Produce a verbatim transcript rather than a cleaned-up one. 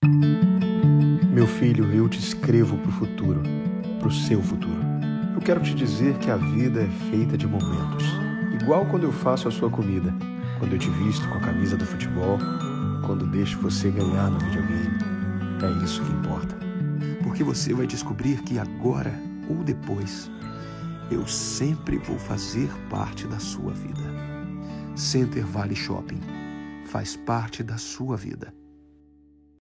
Meu filho, eu te escrevo para o futuro, para o seu futuro. Eu quero te dizer que a vida é feita de momentos. Igual quando eu faço a sua comida, quando eu te visto com a camisa do futebol, quando deixo você ganhar no videogame. É isso que importa. Porque você vai descobrir que agora ou depois, eu sempre vou fazer parte da sua vida. Center Valley Shopping faz parte da sua vida.